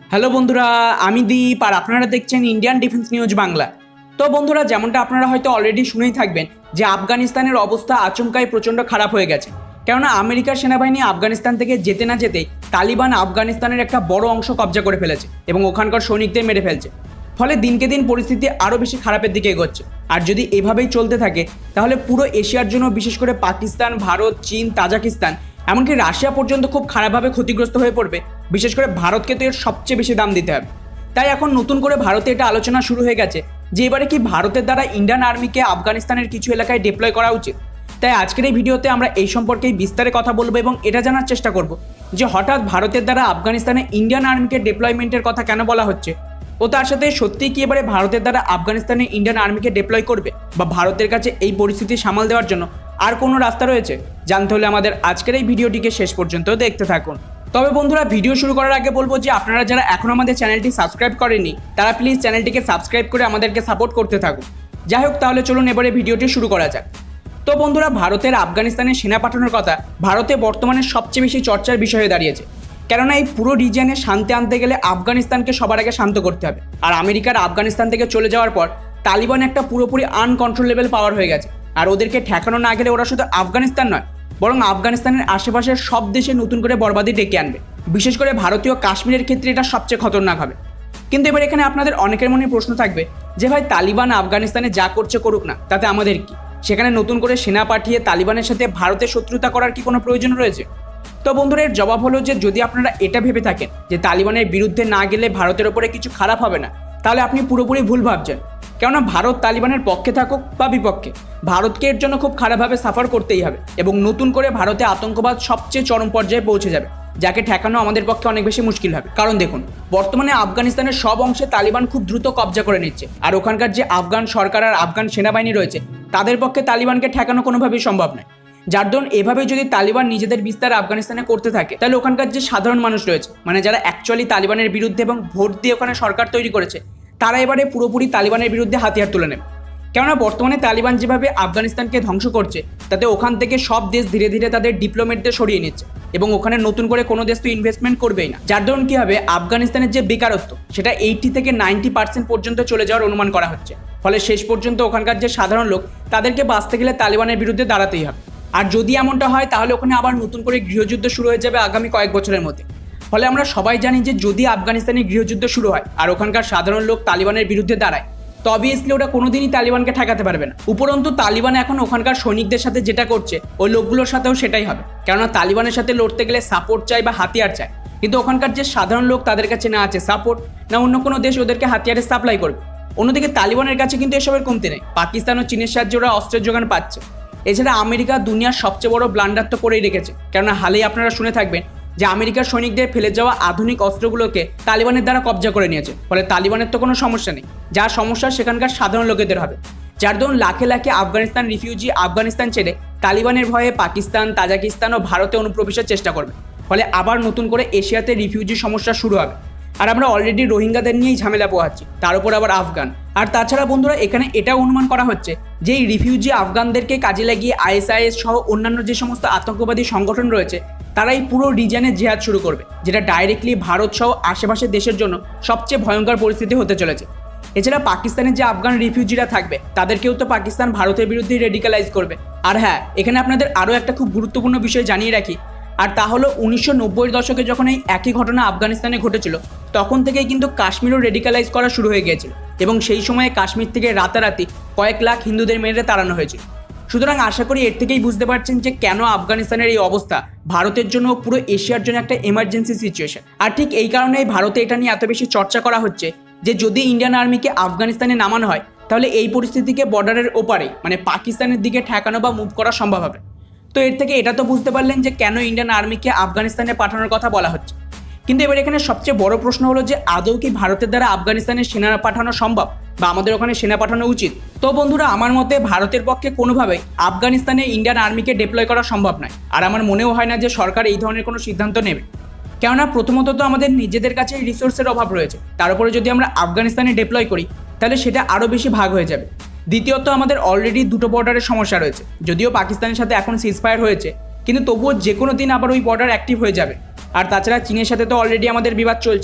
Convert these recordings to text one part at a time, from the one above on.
Hello বন্ধুরা, আমি দীপ আর আপনারা দেখছেন ইন্ডিয়ান ডিফেন্স নিউজ বাংলা। তো বন্ধুরা, যেমনটা আপনারা হয়তো অলরেডি শুনেই থাকবেন যে আফগানিস্তানের অবস্থা আচমকাই প্রচণ্ড খারাপ হয়ে গেছে। কেননা আমেরিকার সেনাবাহিনী আফগানিস্তান থেকে যেতে না যেতেই তালিবান আফগানিস্তানের একটা বড় অংশ কব্জা করে ফেলেছে এবং ওখানকার সৈনিকদের মেরে ফেলছে। ফলে দিনকে দিন পরিস্থিতি আরও বেশি খারাপের দিকে এগোচ্ছে। আর যদি এভাবেই চলতে থাকে তাহলে পুরো এশিয়ার জন্য, বিশেষ করে পাকিস্তান, ভারত, চীন, তাজিকিস্তান, এমনকি রাশিয়া পর্যন্ত খুব খারাপভাবে ক্ষতিগ্রস্ত হয়ে পড়বে। বিশেষ করে ভারতকে তো এর সবচেয়ে বেশি দাম দিতে হবে। তাই এখন নতুন করে ভারতে এটা আলোচনা শুরু হয়ে গেছে যে এবারে কি ভারতের দ্বারা ইন্ডিয়ান আর্মিকে আফগানিস্তানের কিছু এলাকায় ডিপ্লয় করা উচিত। তাই আজকের এই ভিডিওতে আমরা এই সম্পর্কেই বিস্তারে কথা বলবো এবং এটা জানার চেষ্টা করব যে হঠাৎ ভারতের দ্বারা আফগানিস্তানে ইন্ডিয়ান আর্মিকে ডিপ্লয়মেন্টের কথা কেন বলা হচ্ছে, ও তার সাথে সত্যিই কি এবারে ভারতের দ্বারা আফগানিস্তানে ইন্ডিয়ান আর্মিকে ডিপ্লয় করবে, বা ভারতের কাছে এই পরিস্থিতি সামাল দেওয়ার জন্য আর কোনো রাস্তা রয়েছে। জানতে হলে আমাদের আজকের এই ভিডিওটিকে শেষ পর্যন্ত দেখতে থাকুন। তবে বন্ধুরা, ভিডিও শুরু করার আগে বলবো যে আপনারা যারা এখনো আমাদের চ্যানেলটি সাবস্ক্রাইব করেননি তারা প্লিজ চ্যানেলটিকে সাবস্ক্রাইব করে আমাদেরকে সাপোর্ট করতে থাকুন। যাই হোক, তাহলে চলুন এবারে ভিডিওটি শুরু করা যাক। তো বন্ধুরা, ভারতের আফগানিস্তানে সেনা পাঠানোর কথা ভারতে বর্তমানে সবচেয়ে বেশি চর্চার বিষয় হয়ে দাঁড়িয়েছে। কেননা এই পুরো রিজিয়নে শান্তি আনতে গেলে আফগানিস্তানকে সবার আগে শান্ত করতে হবে। আর আমেরিকার আফগানিস্তান থেকে চলে যাওয়ার পর তালিবান একটা পুরোপুরি আনকন্ট্রোলেবল পাওয়ার হয়ে গেছে। আর ওদেরকে ঠেকানো না গেলে ওরা শুধু আফগানিস্তান নয়, বরং আফগানিস্তানের আশেপাশের সব দেশে নতুন করে বরবাদি ডেকে আনবে। বিশেষ করে ভারতীয় কাশ্মীরের ক্ষেত্রে এটা সবচেয়ে খতরনাক হবে। কিন্তু এবার এখানে আপনাদের অনেকের মনে প্রশ্ন থাকবে যে ভাই, তালিবান আফগানিস্তানে যা করছে করুক না, তাতে আমাদের কি? সেখানে নতুন করে সেনা পাঠিয়ে তালিবানের সাথে ভারতের শত্রুতা করার কি কোনো প্রয়োজন রয়েছে? তো বন্ধুরা, এর জবাব হলো যে যদি আপনারা এটা ভেবে থাকেন যে তালিবানের বিরুদ্ধে না গেলে ভারতের ওপরে কিছু খারাপ হবে না, তাহলে আপনি পুরোপুরি ভুল ভাবছেন। কেননা ভারত তালিবানের পক্ষে থাকুক বা বিপক্ষে, ভারতকে এর জন্য খুব খারাপভাবে সাফার করতেই হবে এবং নতুন করে ভারতে আতঙ্কবাদ সবচেয়ে চরম পর্যায়ে পৌঁছে যাবে, যাকে ঠেকানো আমাদের পক্ষে অনেক বেশি মুশকিল হবে। কারণ দেখুন, বর্তমানে আফগানিস্তানের সব অংশে তালিবান খুব দ্রুত কব্জা করে নিচ্ছে। আর ওখানকার যে আফগান সরকার আর আফগান সেনাবাহিনী রয়েছে তাদের পক্ষে তালিবানকে ঠেকানো কোনোভাবেই সম্ভব নয়। যার দরুন এভাবে যদি তালিবান নিজেদের বিস্তার আফগানিস্তানে করতে থাকে, তাহলে ওখানকার যে সাধারণ মানুষ রয়েছে, মানে যারা অ্যাকচুয়ালি তালিবানের বিরুদ্ধে এবং ভোট দিয়ে ওখানে সরকার তৈরি করেছে, তারা এবারে পুরোপুরি তালিবানের বিরুদ্ধে হাতিয়ার তুলে নেবে। কেননা বর্তমানে তালিবান যেভাবে আফগানিস্তানকে ধ্বংস করছে, তাতে ওখান থেকে সব দেশ ধীরে ধীরে তাদের ডিপ্লোমেটদের সরিয়ে নিচ্ছে এবং ওখানে নতুন করে কোনো দেশ তো ইনভেস্টমেন্ট করবেই না। যার দরুন কি হবে, আফগানিস্তানের যে বেকারত্ব সেটা 80 থেকে 90% পর্যন্ত চলে যাওয়ার অনুমান করা হচ্ছে। ফলে শেষ পর্যন্ত ওখানকার যে সাধারণ লোক, তাদেরকে বাঁচতে গেলে তালিবানের বিরুদ্ধে দাঁড়াতেই হবে। আর যদি এমনটা হয় তাহলে ওখানে আবার নতুন করে গৃহযুদ্ধ শুরু হয়ে যাবে আগামী কয়েক বছরের মধ্যে। ফলে আমরা সবাই জানি যে যদি আফগানিস্তানে গৃহযুদ্ধ শুরু হয় আর ওখানকার সাধারণ লোক তালিবানের বিরুদ্ধে দাঁড়ায়, তো অবভিয়াসলি ওটা কোনোদিনই তালিবানকে ঠেকাতে পারবে না। উপরন্তু তালিবান এখন ওখানকার সৈনিকদের সাথে যেটা করছে, ওই লোকগুলোর সাথেও সেটাই হবে। কেননা তালিবানের সাথে লড়তে গেলে সাপোর্ট চাই বা হাতিয়ার চায়, কিন্তু ওখানকার যে সাধারণ লোক তাদের কাছে না আছে সাপোর্ট, না অন্য কোনো দেশ ওদেরকে হাতিয়ারের সাপ্লাই করবে। অন্যদিকে তালিবানের কাছে কিন্তু এসবের কমতি নেই। পাকিস্তান ও চীনের সাহায্যে ওরা অস্ত্রের যোগান পাচ্ছে। এছাড়া আমেরিকা দুনিয়ার সবচেয়ে বড় ব্লান্ডার তো করেই রেখেছে। কেননা হালেই আপনারা শুনে থাকবেন যে আমেরিকার সৈনিকদের ফেলে যাওয়া আধুনিক অস্ত্রগুলোকে তালিবানের দ্বারা কব্জা করে নিয়েছে। ফলে তালিবানের তো কোনো সমস্যা নেই, যা সমস্যা সেখানকার সাধারণ লোকেদের হবে। যার দরুন লাখে লাখে আফগানিস্তান রিফিউজি আফগানিস্তান ছেড়ে তালিবানের ভয়ে পাকিস্তান, তাজিকিস্তান ও ভারতে অনুপ্রবেশের চেষ্টা করবে। ফলে আবার নতুন করে এশিয়াতে রিফিউজি সমস্যা শুরু হবে। আর আমরা অলরেডি রোহিঙ্গাদের নিয়েই ঝামেলা পোহাচ্ছি, তার উপর আবার আফগান। আর তাছাড়া বন্ধুরা, এখানে এটাও অনুমান করা হচ্ছে যে এই রিফিউজি আফগানদেরকে কাজে লাগিয়ে আইএসআইএস সহ অন্যান্য যে সমস্ত আতঙ্কবাদী সংগঠন রয়েছে, তারা এই পুরো রিজিয়নে জেহাদ শুরু করবে, যেটা ডাইরেক্টলি ভারত সহ আশেপাশের দেশের জন্য সবচেয়ে ভয়ঙ্কর পরিস্থিতি হতে চলেছে। এছাড়া পাকিস্তানের যে আফগান রিফিউজিরা থাকবে, তাদেরকেও তো পাকিস্তান ভারতের বিরুদ্ধে রেডিকালাইজ করবে। আর হ্যাঁ, এখানে আপনাদের আরও একটা খুব গুরুত্বপূর্ণ বিষয় জানিয়ে রাখি, আর তা হলো 1990-এর দশকে যখন এই একই ঘটনা আফগানিস্তানে ঘটেছিল, তখন থেকেই কিন্তু কাশ্মীরও রেডিকালাইজ করা শুরু হয়ে গিয়েছিল এবং সেই সময়ে কাশ্মীর থেকে রাতারাতি কয়েক লাখ হিন্দুদের মেরে তাড়ানো হয়েছিল। সুতরাং আশা করি এর থেকেই বুঝতে পারছেন যে কেন আফগানিস্তানের এই অবস্থা ভারতের জন্য, পুরো এশিয়ার জন্য একটা এমার্জেন্সি সিচুয়েশন। আর ঠিক এই কারণেই ভারতে এটা নিয়ে এত বেশি চর্চা করা হচ্ছে যে যদি ইন্ডিয়ান আর্মিকে আফগানিস্তানে নামানো হয়, তাহলে এই পরিস্থিতিকে বর্ডারের ওপারে মানে পাকিস্তানের দিকে ঠেকানো বা মুভ করা সম্ভব হবে। তো এর থেকে এটা তো বুঝতে পারলেন যে কেন ইন্ডিয়ান আর্মিকে আফগানিস্তানে পাঠানোর কথা বলা হচ্ছে। কিন্তু এবার এখানে সবচেয়ে বড় প্রশ্ন হলো যে আদৌ কি ভারতের দ্বারা আফগানিস্তানে সেনা পাঠানো সম্ভব, বা আমাদের ওখানে সেনা পাঠানো উচিত? তো বন্ধুরা, আমার মতে ভারতের পক্ষে কোনোভাবেই আফগানিস্তানে ইন্ডিয়ান আর্মিকে ডিপ্লয় করা সম্ভব নয়। আর আমার মনেও হয় না যে সরকার এই ধরনের কোনো সিদ্ধান্ত নেবে। কেননা প্রথমত তো আমাদের নিজেদের কাছে রিসোর্সের অভাব রয়েছে, তার উপরে যদি আমরা আফগানিস্তানে ডিপ্লয় করি তাহলে সেটা আরও বেশি ভাগ হয়ে যাবে। দ্বিতীয়ত আমাদের অলরেডি দুটো বর্ডারের সমস্যা রয়েছে। যদিও পাকিস্তানের সাথে এখন সিজফায়ার হয়েছে, কিন্তু তবুও যে কোনো দিন আবার ওই বর্ডার অ্যাক্টিভ হয়ে যাবে। আর তাছাড়া চীনের সাথে তো অলরেডি আমাদের বিবাদ চলছে।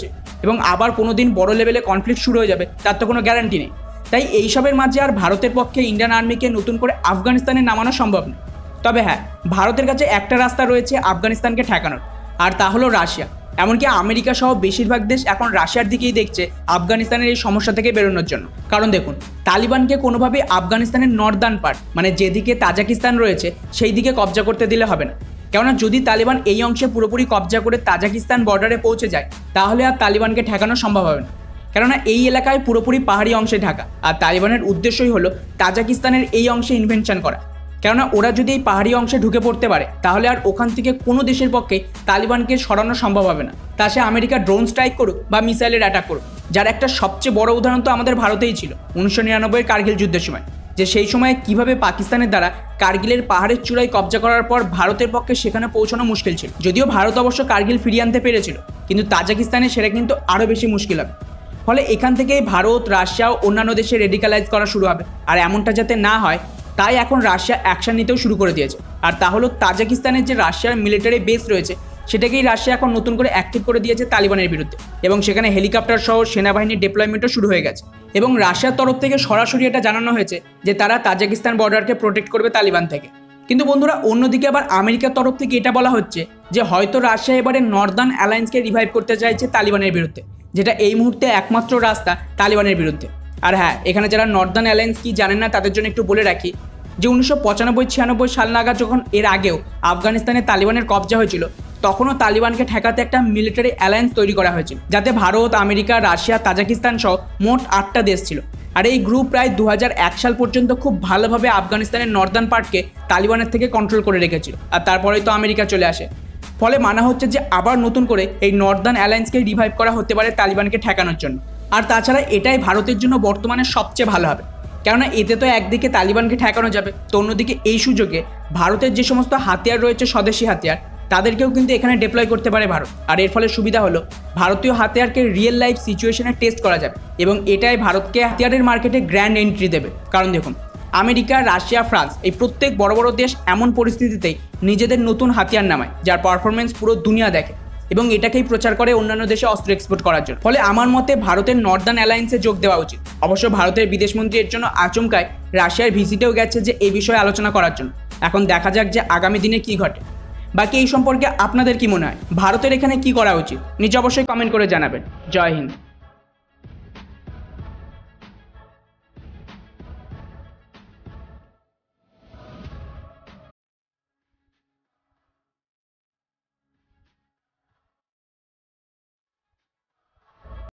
এবং আবার কোনোদিন বড় লেভেলে কনফ্লিক্ট শুরু হয়ে যাবে তার তো কোনো গ্যারান্টি নেই। তাই এইসবের মাঝে আর ভারতের পক্ষে ইন্ডিয়ান আর্মিকে নতুন করে আফগানিস্তানে নামানো সম্ভব নয়। তবে হ্যাঁ, ভারতের কাছে একটা রাস্তা রয়েছে আফগানিস্তানকে ঠেকানোর, আর তা হলো রাশিয়া। এমনকি আমেরিকা সহ বেশিরভাগ দেশ এখন রাশিয়ার দিকেই দেখছে আফগানিস্তানের এই সমস্যা থেকে বেরোনোর জন্য। কারণ দেখুন, তালিবানকে কোনোভাবেই আফগানিস্তানের নর্দার্ন পার্ট মানে যেদিকে তাজিকিস্তান রয়েছে সেই দিকে কবজা করতে দিলে হবে না। কেননা যদি তালিবান এই অংশে পুরোপুরি কবজা করে তাজিকিস্তান বর্ডারে পৌঁছে যায় তাহলে আর তালিবানকে ঠেকানো সম্ভব হবে না। কেননা এই এলাকায় পুরোপুরি পাহাড়ি অংশে ঢাকা, আর তালিবানের উদ্দেশ্যই হলো তাজিকিস্তানের এই অংশে ইনভেনশন করা। কেননা ওরা যদি এই পাহাড়ি অংশে ঢুকে পড়তে পারে তাহলে আর ওখান থেকে কোনো দেশের পক্ষে তালিবানকে সরানো সম্ভব হবে না। তা সে আমেরিকা ড্রোন স্ট্রাইক করুক বা মিসাইলের অ্যাটাক করুক, যার একটা সবচেয়ে বড় উদাহরণ তো আমাদের ভারতেই ছিল 1999 কার্গিল যুদ্ধের সময়, যে সেই সময় কিভাবে পাকিস্তানের দ্বারা কার্গিলের পাহাড়ের চূড়ায় কবজা করার পর ভারতের পক্ষে সেখানে পৌঁছানো মুশকিল ছিল। যদিও ভারত অবশ্য কার্গিল ফিরিয়ে আনতে পেরেছিল, কিন্তু তাজিকিস্তানে সেটা কিন্তু আরও বেশি মুশকিল হবে। ফলে এখান থেকেই ভারত, রাশিয়া ও অন্যান্য দেশে রেডিকালাইজ করা শুরু হবে। আর এমনটা যাতে না হয় তাই এখন রাশিয়া অ্যাকশন নিতেও শুরু করে দিয়েছে। আর তা হলো তাজিকিস্তানের যে রাশিয়ার মিলিটারি বেস রয়েছে সেটাকেই রাশিয়া এখন নতুন করে অ্যাক্টিভ করে দিয়েছে তালিবানের বিরুদ্ধে, এবং সেখানে হেলিকপ্টার সহ সেনাবাহিনীর ডিপ্লয়মেন্টও শুরু হয়ে গেছে। এবং রাশিয়ার তরফ থেকে সরাসরি এটা জানানো হয়েছে যে তারা তাজিকিস্তান বর্ডারকে প্রোটেক্ট করবে তালিবান থেকে। কিন্তু বন্ধুরা, অন্যদিকে আবার আমেরিকার তরফ থেকে এটা বলা হচ্ছে যে হয়তো রাশিয়া এবারে নর্দার্ন অ্যালায়েন্সকে রিভাইভ করতে চাইছে তালিবানের বিরুদ্ধে, যেটা এই মুহূর্তে একমাত্র রাস্তা তালিবানের বিরুদ্ধে। আর হ্যাঁ, এখানে যারা নর্দার্ন অ্যালায়েন্স কি জানেন না তাদের জন্য একটু বলে রাখি যে 1995-96 সাল নাগাদ যখন এর আগেও আফগানিস্তানে তালিবানের কবজা হয়েছিল তখনও তালিবানকে ঠেকাতে একটা মিলিটারি অ্যালায়েন্স তৈরি করা হয়েছিল, যাতে ভারত, আমেরিকা, রাশিয়া, তাজিকিস্তান সহ মোট 8টা দেশ ছিল। আর এই গ্রুপ প্রায় 2001 সাল পর্যন্ত খুব ভালোভাবে আফগানিস্তানের নর্দার্ন পার্টকে তালিবানের থেকে কন্ট্রোল করে রেখেছিল। আর তারপরেই তো আমেরিকা চলে আসে। ফলে মানা হচ্ছে যে আবার নতুন করে এই নর্দার্ন অ্যালায়েন্সকে রিভাইভ করা হতে পারে তালিবানকে ঠেকানোর জন্য। আর তাছাড়া এটাই ভারতের জন্য বর্তমানে সবচেয়ে ভালো হবে, কেননা এতে তো একদিকে তালিবানকে ঠেকানো যাবে, তো অন্যদিকে এই সুযোগে ভারতের যে সমস্ত হাতিয়ার রয়েছে স্বদেশি হাতিয়ার তাদেরকেও কিন্তু এখানে ডিপ্লয় করতে পারে ভারত। আর এর ফলে সুবিধা হলো ভারতীয় হাতিয়ারকে রিয়েল লাইফ সিচুয়েশনে টেস্ট করা যাবে, এবং এটাই ভারতকে হাতিয়ারের মার্কেটে গ্র্যান্ড এন্ট্রি দেবে। কারণ দেখুন, আমেরিকা, রাশিয়া, ফ্রান্স এই প্রত্যেক বড় বড় দেশ এমন পরিস্থিতিতেই নিজেদের নতুন হাতিয়ার নামায় যার পারফরমেন্স পুরো দুনিয়া দেখে, এবং এটাকেই প্রচার করে অন্যান্য দেশে অস্ত্র এক্সপোর্ট করার জন্য। ফলে আমার মতে ভারতের নর্দার্ন অ্যালায়েন্সে যোগ দেওয়া উচিত। অবশ্য ভারতের বিদেশমন্ত্রী এর জন্য আচমকায় রাশিয়ার ভিজিটেও গেছে যে এই বিষয়ে আলোচনা করার জন্য। এখন দেখা যাক যে আগামী দিনে কি ঘটে। বাকি এই সম্পর্কে আপনাদের কি মনে হয়, ভারতের এখানে কি করা উচিত? নিচে অবশ্যই কমেন্ট করে জানাবেন। জয় হিন্দ।